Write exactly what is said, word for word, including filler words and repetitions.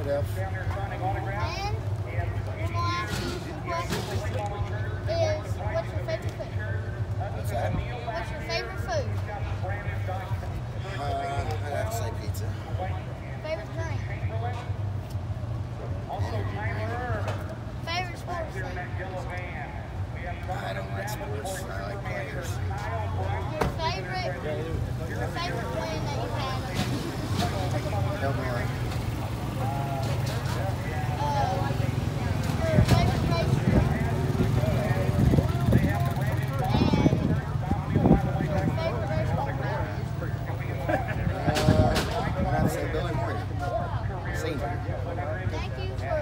What else? And we're going to ask you some questions. Is what's your favorite food? What's that? What's your favorite food? Uh, I'd have to say pizza. Favorite drink? Favorite sports team? I don't like sports. I like players. Your favorite, your favorite plan that you had? Illinois. Uh, your favorite race? And your favorite baseball player? Uh, I'd have to say Billy Moore. Senior. Thank you for